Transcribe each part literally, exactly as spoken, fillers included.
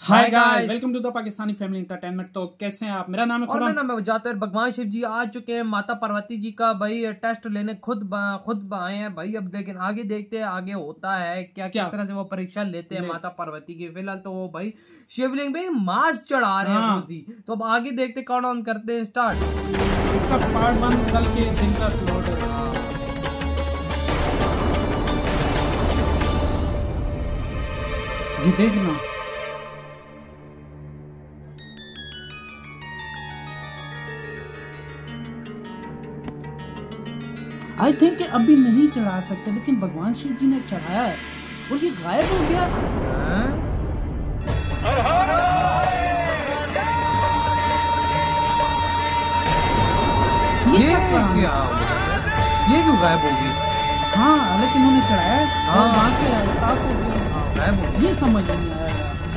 Hi guys, welcome to the Pakistani family entertainment. तो कैसे हैं आप? मेरा नाम है और मेरा नाम है जातर। भगवान शिव जी आ चुके हैं माता पार्वती जी का भाई टेस्ट लेने खुद खुद आए हैं भाई। अब लेकिन आगे देखते हैं आगे होता है क्या, क्या? किस तरह से वो परीक्षा लेते हैं माता पार्वती की। फिलहाल तो वो भाई शिवलिंग में मांस चढ़ा रहे हैं हाँ। मोदी। तो अब आगे देखते कौन ऑन करते हैं स्टार्ट। इसका पार्ट वन कल के दिन का अपलोड है। ये देखना, आई थिंक अभी नहीं चढ़ा सकते, लेकिन भगवान शिव जी ने चढ़ाया है और ये गायब हो गया। ये क्या क्या ये क्यों गायब हो गई? हाँ, लेकिन उन्होंने चढ़ाया है हाँ। और वहां से साफ हो गया। गायब हो गई। ये समझ नहीं आया।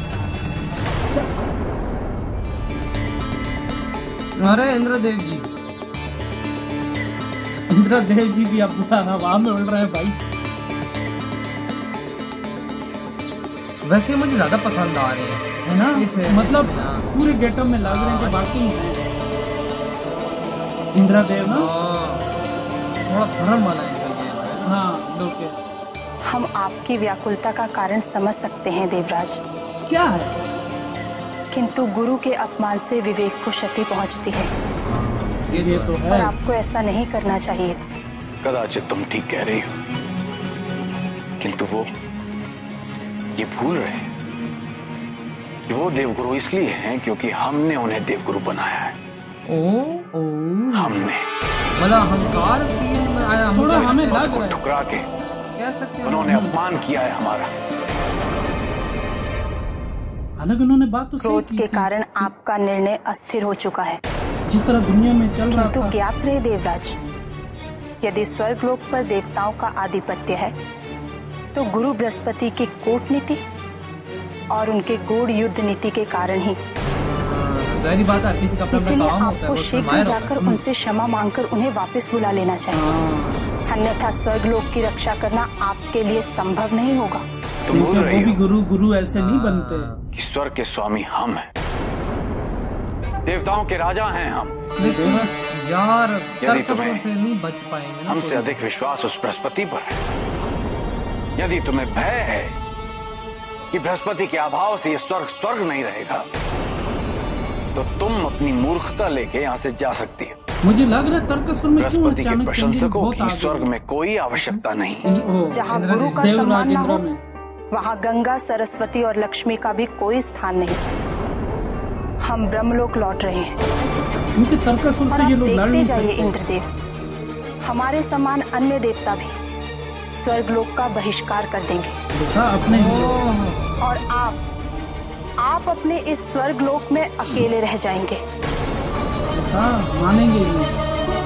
अरे इंद्रदेव जी इंद्रदेव जी भी अब हवा में उड़ रहे हैं भाई। वैसे मुझे ज्यादा पसंद आ रहे हैं, है ना? इसे- मतलब हाँ। पूरे गेटअप में लग रहे हैं कि बाकी इंद्रदेव ना। हाँ, थोड़ा धर्म वाला है। हाँ, लोग हम आपकी व्याकुलता का कारण समझ सकते हैं देवराज, क्या है? किंतु गुरु के अपमान से विवेक को क्षति पहुंचती है ये, ये तो और है। आपको ऐसा नहीं करना चाहिए। कदाचित तुम ठीक कह रही हो, किंतु वो ये भूल रहे हैं कि वो देवगुरु इसलिए हैं क्योंकि हमने उन्हें देवगुरु बनाया है। ओ ओ हमने मतलब अहंकार फील में आया। थोड़ा हमें लग को रहा है, ठुकरा के कह सकते हैं उन्होंने अपमान किया है हमारा। हालांकि उन्होंने बात तो सही क्रोध की के थी। कारण आपका निर्णय अस्थिर हो चुका है, जिस तरह दुनिया में चल रहा किंतु था। ज्ञात रहे देवराज, यदि स्वर्गलोक पर देवताओं का आधिपत्य है तो गुरु बृहस्पति की कूटनीति और उनके गूढ़ युद्ध नीति के कारण ही। जाहिर बात है किसी का अपना इसीलिए काम होता है, आपको वो शीघ्र फरमाया होता जाकर है। उनसे क्षमा मांगकर उन्हें वापस बुला लेना चाहिए, हाँ, अन्यथा स्वर्गलोक की रक्षा करना आपके लिए संभव नहीं होगा। तुम भूल क्योंकि रही वो भी हो गुरु गुरु ऐसे नहीं बनते। कि स्वर्ग के स्वामी हम हैं, देवताओं के राजा हैं हम। लेकिन यार यदि तर्क तुम्हें से नहीं बच पाएंगे ना। हमसे अधिक विश्वास उस बृहस्पति पर है। यदि तुम्हें भय है कि बृहस्पति के अभाव से ये स्वर्ग स्वर्ग नहीं रहेगा, तो तुम अपनी मूर्खता लेके यहाँ से जा सकती हो। मुझे लग रहा है तर्कसुर में क्यों बृहस्पति के अचानक प्रशंसकों बहुत की आगे स्वर्ग में कोई आवश्यकता नहीं। ओ, जहाँ इंद्र गुरु का देवराज सम्मान ना इंद्र हो, में वहाँ गंगा सरस्वती और लक्ष्मी का भी कोई स्थान नहीं। हम ब्रह्मलोक लौट रहे हैं क्योंकि तर्कसुर और से आप ये लोग लड़ देखते नहीं जाइए सकते। इंद्रदेव, हमारे समान अन्य देवता भी स्वर्गलोक का बहिष्कार कर देंगे देखा अपने ही लोग। और आप आप अपने इस स्वर्गलोक में अकेले रह जाएंगे। देखा, मानेंगे ही नहीं।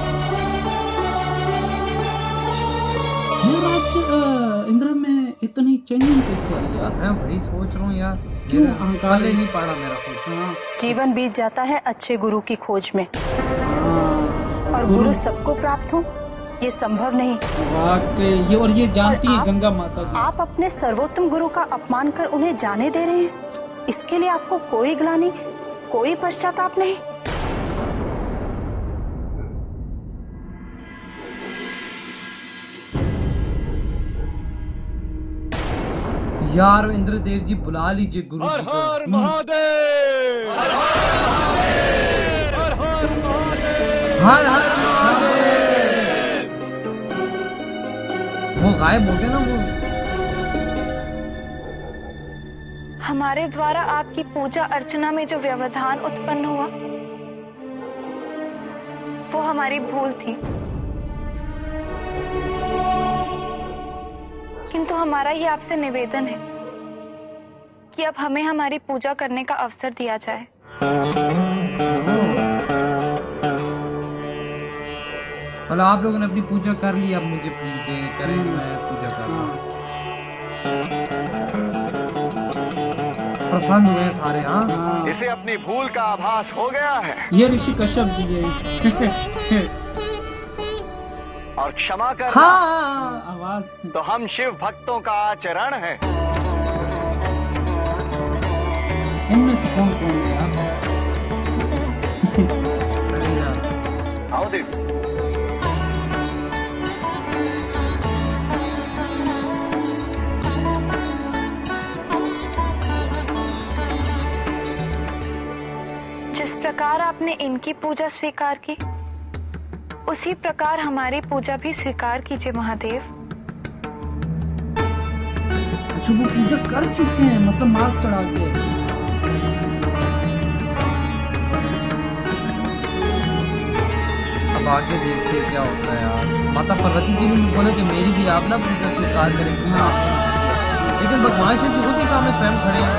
यार आज अ, इंद्र में इतनी चेंजिंग कैसे आई यार? मैं वही सोच रहा हूँ यार, क्यों मेरा अहंकार पहले है? नहीं पड़ा मेरा खुद। हाँ, जीवन बीत जाता है अच्छे गुरु की खोज में, हाँ, और गुरु सबको प्राप्त हो ये संभव नहीं। वाकई ये, और ये जानती और है आप- गंगा माता जी। आप अपने सर्वोत्तम गुरु का अपमान कर उन्हें जाने दे रहे हैं, इसके लिए आपको कोई ग्लानि, कोई पश्चाताप नहीं। यार इंद्रदेव जी बुला लीजिए गुरु जी को। हर महादेव हर हर हर हर महादेव। वो गायब हो गया ना वो। हमारे द्वारा आपकी पूजा अर्चना में जो व्यवधान उत्पन्न हुआ वो हमारी भूल थी, किंतु हमारा ये आपसे निवेदन है कि अब हमें हमारी पूजा करने का अवसर दिया जाए। मतलब आप लोगों ने अपनी पूजा कर ली, अब मुझे प्लीज दें करें, मैं पूजा कर रहा हूँ। प्रसन्न हुए सारे। हाँ, हाँ, इसे अपनी भूल का आभास हो गया है ये ऋषि कश्यप जी है। और क्षमा कर हाँ। आवाज तो हम शिव भक्तों का आचरण है। इनमें से कौन कौन है आप? आओ देवी। जिस प्रकार आपने इनकी पूजा स्वीकार की, उसी प्रकार हमारी पूजा भी स्वीकार कीजिए महादेव। अच्छा वो पूजा कर चुके हैं, मतलब मांस चढ़ा के। अब आगे देखते हैं क्या होता है यार। माता पार्वती जी ने बोला कि मेरी भी आप ना पूजा स्वीकार करें, जिसमें आपने नहीं किया। लेकिन भगवान शिव जी खुद ही सामने स्वयं खड़े हैं,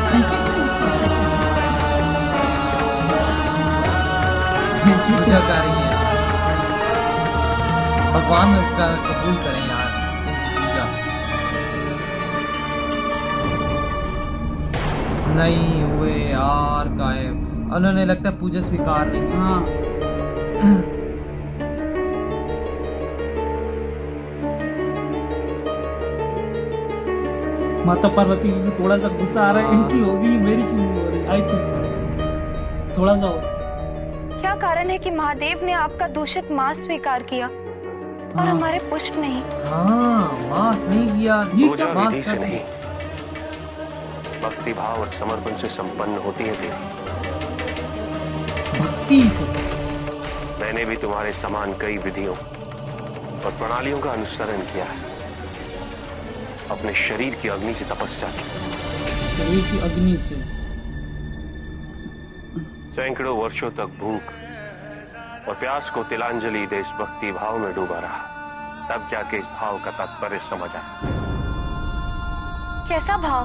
पूजा कर रही है। भगवान का कबूल करें यार पूजा। नहीं हुए यार कायम, उन्होंने लगता है पूजा स्वीकार नहीं की। हाँ माता पार्वती को थोड़ा सा गुस्सा आ रहा है, इनकी होगी मेरी क्यों नहीं हो रही? आई थिंक थोड़ा सा हो। क्या कारण है कि महादेव ने आपका दूषित मांस स्वीकार किया और हाँ। हमारे पुष्प नहीं? हाँ मांस नहीं किया, पूजा मांस विधि से कर- नहीं, भक्ति भाव और समर्पण से संपन्न होती है देवी। भक्ति से। मैंने भी तुम्हारे समान कई विधियों और प्रणालियों का अनुसरण किया है, अपने शरीर की अग्नि से तपस्या की, शरीर की अग्नि से। सैकड़ों वर्षों तक भूख और प्यास को तिलांजलि देश भक्ति भाव में डूबा रहा, तब जाके इस भाव का तात्पर्य समझ आया। कैसा भाव?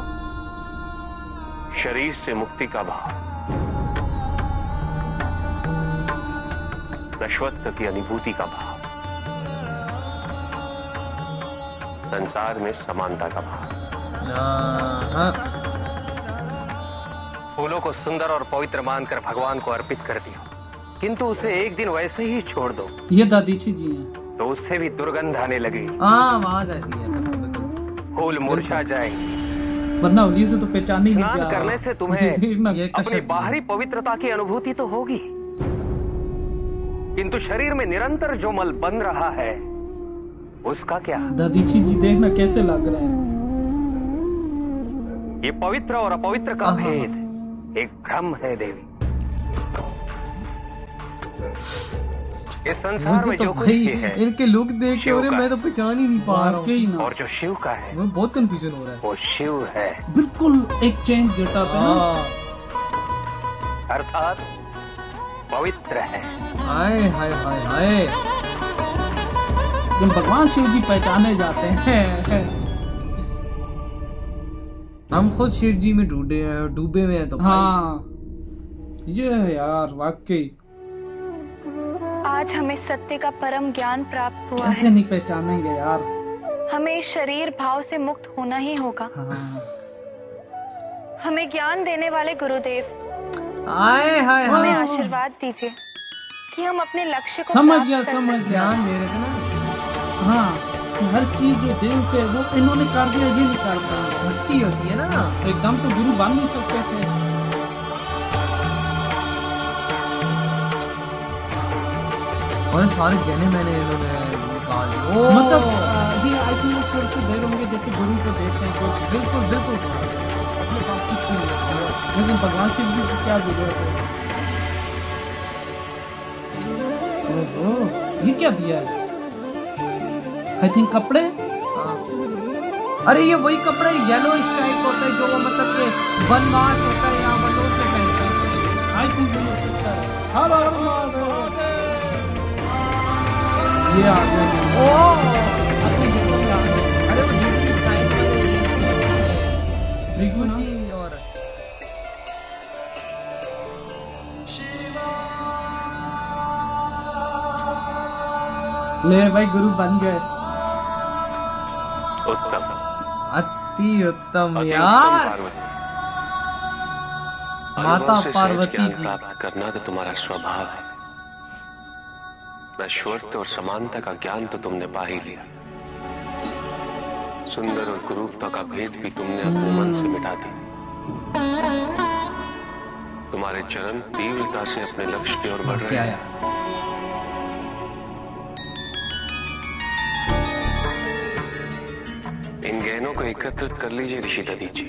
शरीर से मुक्ति का भाव, नश्वत्व की अनुभूति का भाव, संसार में समानता का भाव। हाँ। फूलों को सुंदर और पवित्र मानकर भगवान को अर्पित कर दिया, किंतु उसे एक दिन वैसे ही छोड़ दो ये दादीची जी हैं। तो उससे भी दुर्गंध आने लगी, हाँ आवाज ऐसी है, बिल्कुल, बिल्कुल। फूल मुरझा जाएंगे। वरना होली से तो पहचान ही नहीं स्नान क्या। करने से तुम्हें देखना। ये अपनी कश्यप जी। बाहरी पवित्रता की अनुभूति तो होगी, किंतु शरीर में निरंतर जो मल बन रहा है उसका क्या? दादीची जी देखना कैसे लग रहे हैं। ये पवित्र और अपवित्र का हाँ। भेद एक भ्रम है देवी। इस संसार मुझे में तो जो कुछ भाई भी है इनके लुक देख के शिव और का मैं तो पहचान ही नहीं पा रहा हूँ। वाकई ना। और जो शिव का है मुझे बहुत कंफ्यूजन हो रहा है। वो शिव है, बिल्कुल एक चेंज गेटअप है ना। हाँ। अर्थात पवित्र है। हाय हाय हाय हाय। जब भगवान शिव जी पहचाने जाते हैं। हम खुद शिव जी में डूबे डूबे हुए हैं तो भाई। हाँ ये है यार वाकई। आज हमें सत्य का परम ज्ञान प्राप्त हुआ ऐसे है। नहीं पहचानेंगे यार। हमें इस शरीर भाव से मुक्त होना ही होगा। हाँ। हमें ज्ञान देने वाले गुरुदेव, हाय हाय हमें हाय। आशीर्वाद दीजिए कि हम अपने लक्ष्य को समझ प्राप्त गया कर समझ सकें। गया। ध्यान दे रहे थे ना। हाँ कि हर चीज जो दिल से वो इन्होंने कर दिया, ये नहीं कर पाएंगे। भक्ति होती है ना। एकदम तो गुरु बन नहीं सकते थे। और सारे गहने मैंने इन्होंने निकाले। ओ मतलब आ, ये आई थिंक उस तरह से दे रहे होंगे जैसे गुरु को देते हैं कुछ। बिल्कुल बिल्कुल। अपने पास कुछ नहीं है, लेकिन भगवान शिव जी को क्या जरूरत है। ओहो, ये क्या दिया है? आई थिंक कपड़े। हाँ। अरे ये वही कपड़ा येलो टाइप होता है जो वो मतलब कि वनवास होता है यहाँ वनों से पहनते हैं। आई थिंक हो सकता है। हेलो ये आ गया। ओ अपनी जगह पे आ गए। अरे वो दूसरी साइड पे देखो ना। जी और ले भाई गुरु बन गए। उत्तम, अति उत्तम अति यार। उत्तम पार्वती। माता अनुभव से सहज पार्वती ज्ञान जी। प्राप्त करना तो तुम्हारा स्वभाव है। नश्वरत्व और समानता का ज्ञान तो तुमने पा ही लिया, सुंदर और कुरूपता का भेद भी तुमने अपने मन से मिटा दिया। हमारे चरण तीव्रता से अपने लक्ष्य की ओर बढ़ रहे क्या हैं। इन गहनों को एकत्रित कर लीजिए ऋषि दधीची।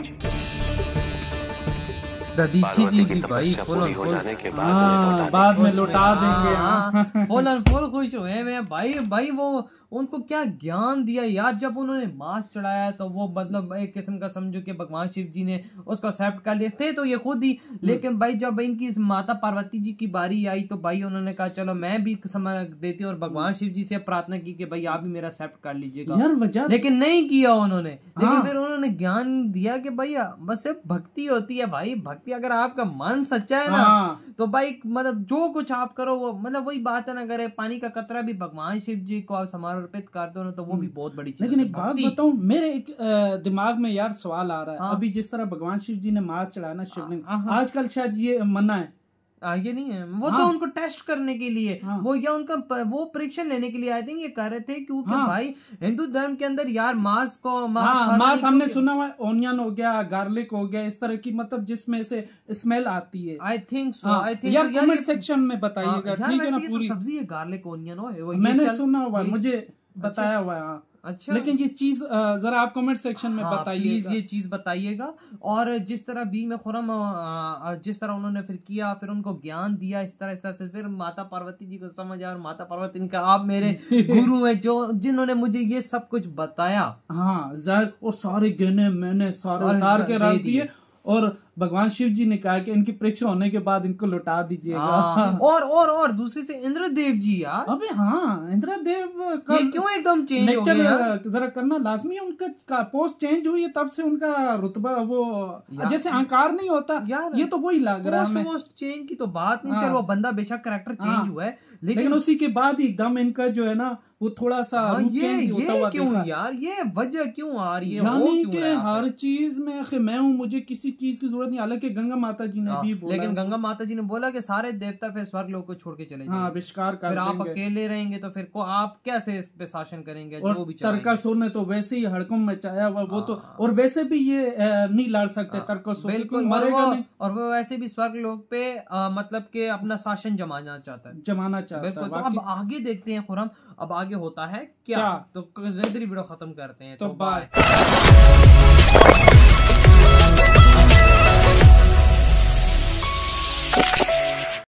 दधीची जी की की भाई तपस्या फुल पूरी ऑन हो फुल जाने के बाद हाँ, उन्हें लौटा बाद में खुश लौटा में, देंगे। हाँ, हाँ। हाँ, फुल ऑन फुल खुश हुए हैं भाई। भाई वो उनको क्या ज्ञान दिया यार, जब उन्होंने मांस चढ़ाया तो वो मतलब एक किस्म का समझो कि भगवान शिव जी ने उसको एक्सेप्ट कर लिए थे तो ये खुद ही, लेकिन भाई जब इनकी इस माता पार्वती जी की बारी आई तो भाई उन्होंने कहा चलो मैं भी समय देती हूँ, और भगवान शिव जी से प्रार्थना की कि भाई आप भी मेरा एक्सेप्ट कर लीजिएगा यार वजह लेकिन नहीं किया उन्होंने। लेकिन हाँ। फिर उन्होंने ज्ञान दिया कि भाई बस सिर्फ भक्ति होती है भाई, भक्ति अगर आपका मन सच्चा है ना हाँ। तो भाई मतलब जो कुछ आप करो वो मतलब वही बात है ना, अगर पानी का कतरा भी भगवान शिव जी को आप समर्पित कर दो ना तो वो भी बहुत बड़ी चीज लेकिन है। एक बात भक्ति। बताऊं, मेरे एक अ, दिमाग में यार सवाल आ रहा है। हाँ। अभी जिस तरह भगवान शिव जी ने मांस चढ़ाया ना शिवलिंग, हाँ, हाँ। आजकल शायद ये मना है। आ, ये नहीं है वो हाँ। तो उनको टेस्ट करने के लिए हाँ। वो या उनका प- वो परीक्षण लेने के लिए आए थे ये कर रहे थे क्योंकि हाँ। भाई हिंदू धर्म के अंदर यार मांस को मांस हाँ, खाना मांस नहीं हमने क्योंकि- सुना हुआ है, ओनियन हो गया, गार्लिक हो गया, इस तरह की मतलब जिसमें से स्मेल आती है। आई थिंक सो हाँ, आई थिंक यार सो कमेंट ये- सेक्शन में हाँ, बताइएगा, यार ठीक है ना वैसे ये तो पूरी। सब्जी है गार्लिक ओनियन हो वो ये मैंने चल- सुना हुआ है, ये- मुझे बताया हुआ है। हाँ। अच्छा लेकिन ये चीज अ, जरा आप कमेंट सेक्शन में हाँ, प्लीज बताइएगा। ये चीज बताइएगा। और जिस तरह बी में खुरम अ, जिस तरह उन्होंने फिर किया, फिर उनको ज्ञान दिया इस तरह इस तरह से, फिर माता पार्वती जी को समझ आया और माता पार्वती ने कहा आप मेरे गुरु हैं जो जिन्होंने मुझे ये सब कुछ बताया। हाँ जाहिर, और सारे गहने मैंने सारे सारे उतार के दे रख दिए। दिए और भगवान शिव जी ने कहा कि इनकी परीक्षा होने के बाद इनको लौटा दीजिएगा। हाँ, और और और दूसरी से इंद्रदेव जी यार अबे हाँ, इंद्रदेव ये क्यों एकदम चेंज हो गया यार? नेचर जरा करना लाजमी है। उनका का पोस्ट चेंज हुई है तब से उनका रुतबा वो यार- जैसे अहंकार नहीं होता यार ये तो वही लग रहा है पोस्ट हमें। वोस्ट चेंज की तो बात नहीं, हाँ। चलो वो बंदा बेशक करेक्टर हाँ। चेंज हुआ है लेकिन, लेकिन उसी के बाद ही एकदम इनका जो है ना वो थोड़ा सा हाँ, रूप ये चेंज होता ये हुआ क्यों देखा। यार, ये वजह क्यों आ रही है, हो यानी क्यों कि रहा है हर आखिर? चीज में आखिर मैं हूँ, मुझे किसी चीज की जरूरत नहीं। हालांकि गंगा माता जी ने हाँ, भी बोला, लेकिन गंगा माता जी ने बोला कि सारे देवता फिर स्वर्ग लोग को छोड़ के चले हाँ जाएंगे, आविष्कार कर फिर आप देंगे। अकेले रहेंगे तो फिर को आप कैसे इस पे शासन करेंगे, जो और भी चलाएंगे। तरकासुर ने तो वैसे ही हड़कम मचाया हुआ वो तो, हाँ। और वैसे भी ये अ, नहीं लड़ सकते तरकासुर से, बिल्कुल, क्योंकि और मरेगा वो नहीं, और वो वैसे भी स्वर्ग लोग पे अ, मतलब के अपना शासन जमाना चाहता है। जमाना चाहता बिल्कुल, है। तो अब बाकी आगे देखते हैं खुरम, अब आगे होता है क्या, क्या? तो इधर ही वीडियो खत्म करते हैं, तो तो बाय। बाय।